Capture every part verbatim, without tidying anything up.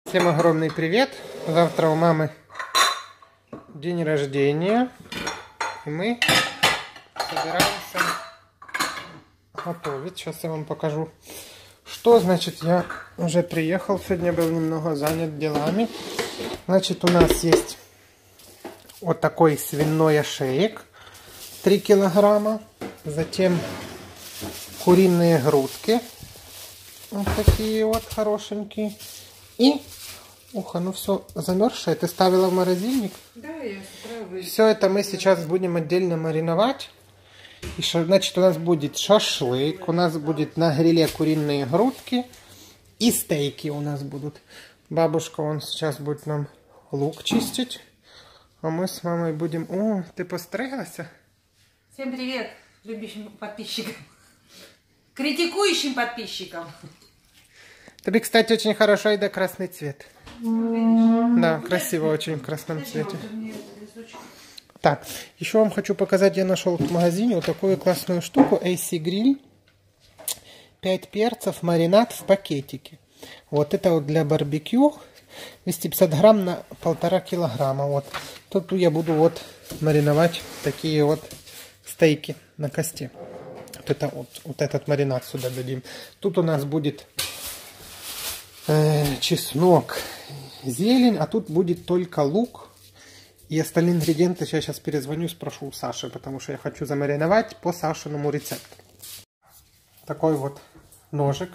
Всем огромный привет! Завтра у мамы день рождения, и мы собираемся готовить. Сейчас я вам покажу, что значит. Я уже приехал, сегодня был немного занят делами. Значит, у нас есть вот такой свиной ошеек, три килограмма, затем куриные грудки, вот такие вот хорошенькие, и ух, ну все замерзшее, ты ставила в морозильник? Да, я справлюсь. Все это мы сейчас будем отдельно мариновать. И, значит, у нас будет шашлык, у нас будет на гриле куриные грудки и стейки у нас будут. Бабушка, он сейчас будет нам лук чистить, а мы с мамой будем... О, ты постриглась? Всем привет, любящим подписчикам, критикующим подписчикам. Тебе, кстати, очень хорошо идет красный цвет. Да, красиво очень в красном цвете. Так, еще вам хочу показать, я нашел в магазине вот такую классную штуку. эй си Grill. пять перцев, маринад в пакетике. Вот это вот для барбекю. двести пятьдесят грамм на полтора килограмма. Вот. Тут я буду вот мариновать такие вот стейки на кости. Вот, это вот, вот этот маринад сюда дадим. Тут у нас будет э, чеснок, зелень, а тут будет только лук. И остальные ингредиенты я сейчас перезвоню, спрошу у Саши, потому что я хочу замариновать по Сашиному рецепту. Такой вот ножик,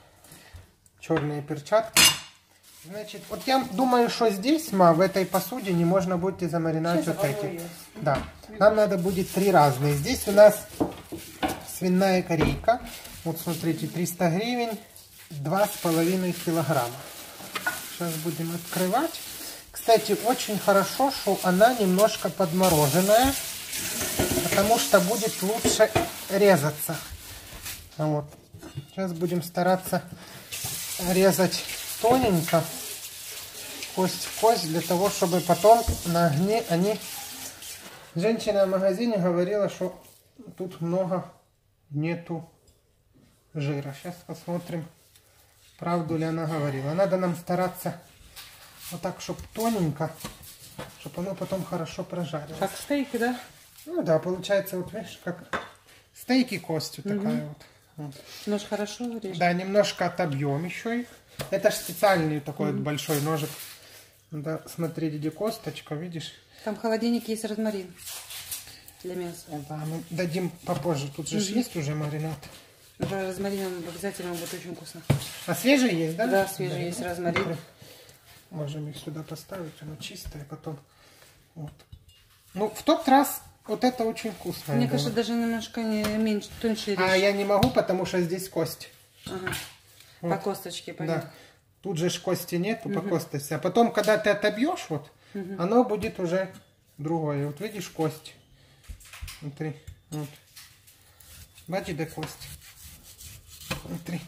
черные перчатки. Значит, вот я думаю, что здесь, ма, в этой посуде не можно будет и замариновать сейчас вот эти. Да, нам надо будет три разные. Здесь у нас свиная корейка. Вот смотрите, триста гривен, два с половиной килограмма. Сейчас будем открывать. Кстати, очень хорошо, что она немножко подмороженная, потому что будет лучше резаться. Вот. Сейчас будем стараться резать тоненько, кость в кость, для того, чтобы потом на огне они... Женщина в магазине говорила, что тут много нету жира. Сейчас посмотрим, правду ли она говорила. Надо нам стараться... Вот так, чтобы тоненько, чтобы оно потом хорошо прожарилось. Как стейки, да? Ну да, получается, вот видишь, как стейки костью угу. Такая вот. Вот. Нож хорошо режет? Да, немножко отобьем еще их. Это же специальный такой угу. вот большой ножик. Надо смотреть, где косточка, видишь? Там в холодильнике есть розмарин для мяса. Да, мы дадим попозже. Тут же угу. есть уже маринад. Да, розмарин обязательно будет очень вкусно. А свежий есть, да? Да, свежий да, есть розмарин. Можем их сюда поставить, оно чистое, потом вот. Ну, в тот раз вот это очень вкусно. Мне кажется, даже немножко не, меньше, тоньше режь. А я не могу, потому что здесь кость. Ага. Вот. По косточке, понятно. Да. Тут же кости нету, угу. по косточке. А потом, когда ты отобьешь, вот, угу. оно будет уже другое. Вот видишь, кость. Смотри. Вот. Бачи, да кость. Смотри.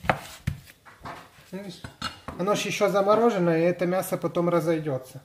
Видишь? Оно же еще замороженное, и это мясо потом разойдется.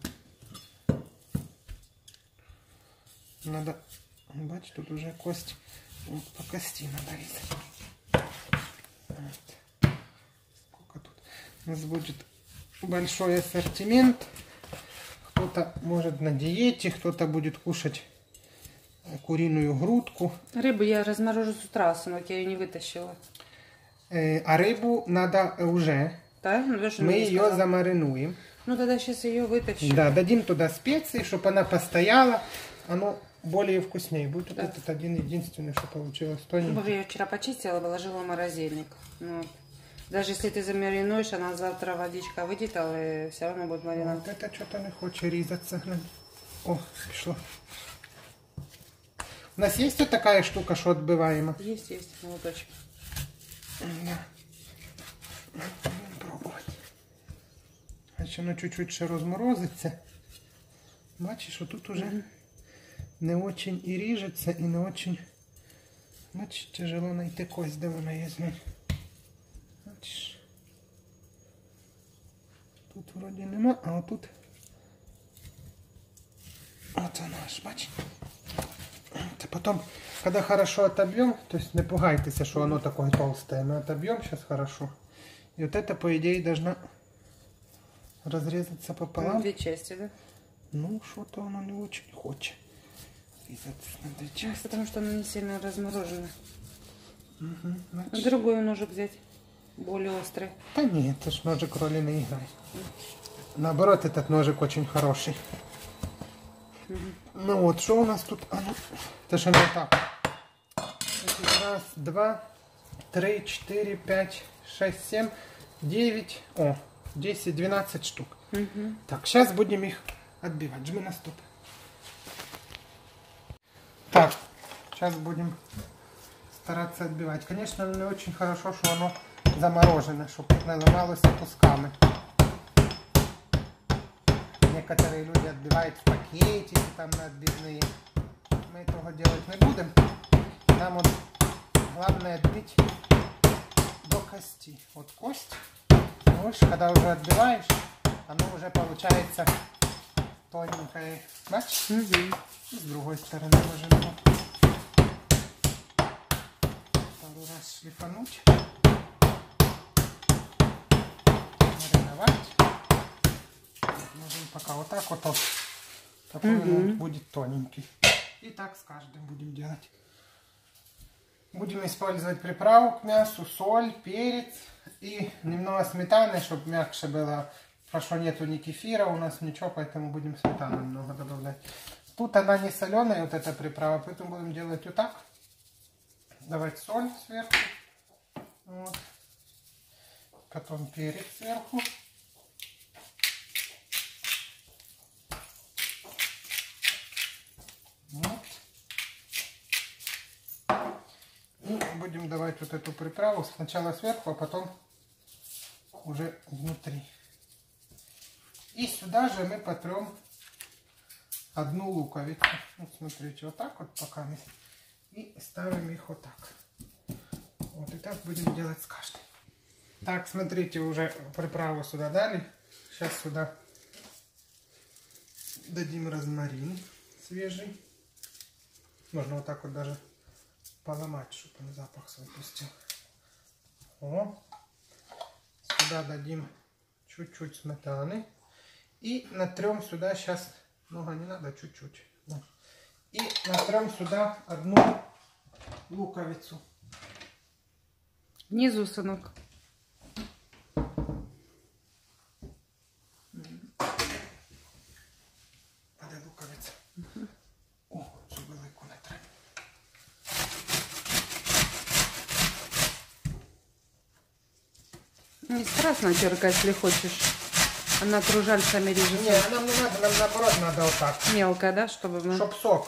Надо... Бачите, тут уже кость. Вот, по кости надо резать. Вот. Сколько тут? У нас будет большой ассортимент. Кто-то может на диете, кто-то будет кушать куриную грудку. Рыбу я разморожу с утра, сынок, я ее не вытащила. Э, а рыбу надо уже... Да? Ну, мы ее сказал. Замаринуем. Ну тогда сейчас ее вытащим. Да, дадим туда специи, чтобы она постояла. Оно более вкуснее будет. Да. Вот этот один единственный, что получилось тоненький. Боже, я вчера почистила, положила в морозильник. Ну, даже если ты замаринуешь, она завтра водичка выйдет, але все равно будет маринад. Вот это что-то не хочет резаться. О, пришло. У нас есть вот такая штука, что отбиваема? Есть, есть, молоточек. Да. Значить, воно чуть-чуть ще розморозиться. Бачиш, що тут уже mm-hmm. не очень і ріжеться, і не очень... Бачиш, тяжело знайти кость, де вона є. Бачиш. Тут вроді нема, а отут... Вот оно аж, бачиш. Потом, когда хорошо отобьем, то есть не пугайтесь, что оно такое толстое, мы отобьем сейчас хорошо. И вот это, по идее, должна разрезаться пополам. Две части, да? Ну, что-то оно не очень хочет резаться на две части. Потому что оно не сильно разморожено. Угу, значит... Другой ножик взять, более острый. Да нет, это ж ножик роли не играет. Наоборот, этот ножик очень хороший. Угу. Ну вот, что у нас тут? А, ну, это же не так. Раз, два, три, четыре, пять, шесть, семь, девять, о, десять, двенадцать штук. Угу. Так, сейчас будем их отбивать. Жми на стоп. Так, сейчас будем стараться отбивать. Конечно, не очень хорошо, что оно заморожено, чтобы не ломалось кусками. Некоторые люди отбивают в пакетики, там на отбивные. Мы этого делать не будем. Нам вот главное отбить до кости. Вот кость. Видишь, когда уже отбиваешь, оно уже получается тоненькое. Бачишь? Угу. И с другой стороны можем пару раз шлифануть. Мариновать. Можем пока вот так вот. Такой угу. Он будет тоненький. И так с каждым будем делать. Будем использовать приправу к мясу, соль, перец и немного сметаны, чтобы мягче было. Хорошо, нету ни кефира у нас, ничего, поэтому будем сметану немного добавлять. Тут она не соленая, вот эта приправа, поэтому будем делать вот так. Давать соль сверху. Вот. Потом перец сверху. Вот. И будем давать вот эту приправу сначала сверху, а потом уже внутри. И сюда же мы потрем одну луковицу. Вот смотрите, вот так вот пока мы. И ставим их вот так. Вот и так будем делать с каждой. Так, смотрите, уже приправу сюда дали. Сейчас сюда дадим розмарин свежий. Можно вот так вот даже поломать, чтобы он запах свой пустил. О. Сюда дадим чуть-чуть сметаны. И натрем сюда сейчас, много не надо, чуть-чуть. И натрем сюда одну луковицу. Внизу, сынок. Подай луковицу. Угу. О, цю велику натрем. Не страшно терка, если хочешь. Она кружальцами режет. Не, нам не надо, нам наоборот надо вот так. Мелко, да, чтобы мы... Чтоб сок.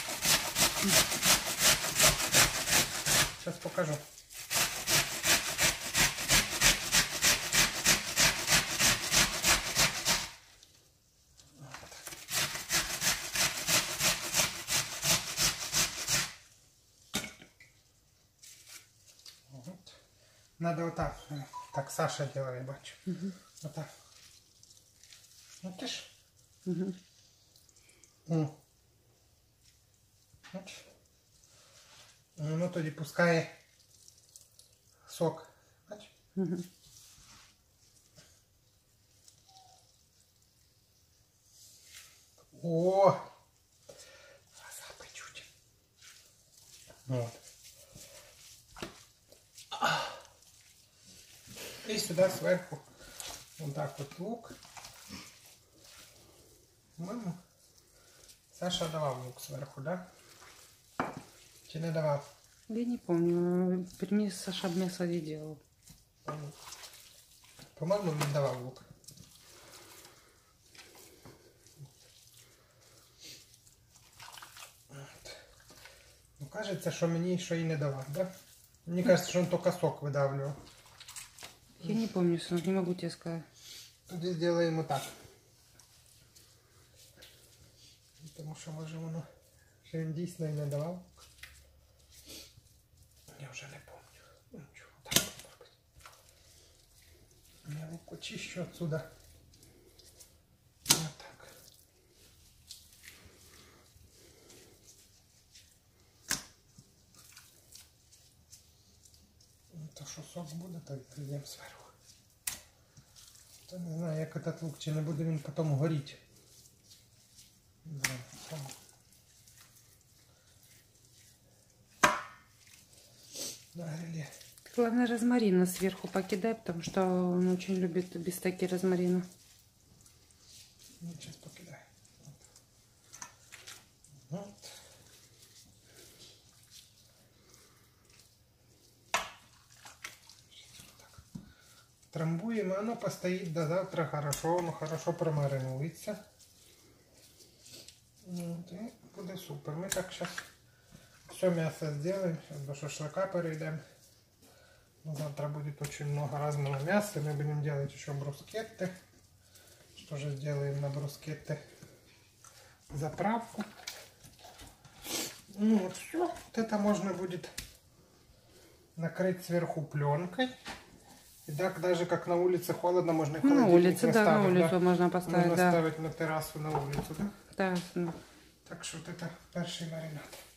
Сейчас покажу. Вот. Надо вот так. Так Саша делает, бачу. Угу. Вот так. Смотришь? Угу. О. Бачиш? Ну тоді пускає сок. Бачиш? Угу. О! Запах чуть. Вот. И сюда сверху вот так вот лук. По-моему, Саша давал лук сверху, да? Чи не давал? Я не помню. При мне Саша мясо не делал. По-моему, не давал лук. Вот. Ну, кажется, что мне еще и не давал, да? Мне кажется, что он только сок выдавливал. Я не помню, сынок, не могу тебе сказать. Тоді сделаем вот так. Потому что, може, воно ще він дійсно і не давав. Я вже не помню. Ну нічого, так можна робити. Я лук очищу отсюда. Вот так. То, що сок буде, то відкриємо зверху. Просто не знаю, як этот лук, чи не буде він потім горіти. Да, на гриле. Главное, розмарина сверху покидай, потому что он очень любит без такие розмарина. Ну, сейчас покидай. Вот. Вот. Трамбуем, оно постоит до завтра хорошо, оно хорошо промаринуется. Вот, и будет супер. Мы так сейчас все мясо сделаем, сейчас до шашлыка перейдем. Завтра будет очень много разного мяса, мы будем делать еще брускетты. Что же сделаем на брускетты? Заправку. Ну вот все, вот это можно будет накрыть сверху пленкой. И так даже как на улице холодно, можно и На улице, да, ставить, на улицу да? можно поставить, Можно да. ставить на террасу, на улицу, да? Да, ну. Так что вот это перший маринад.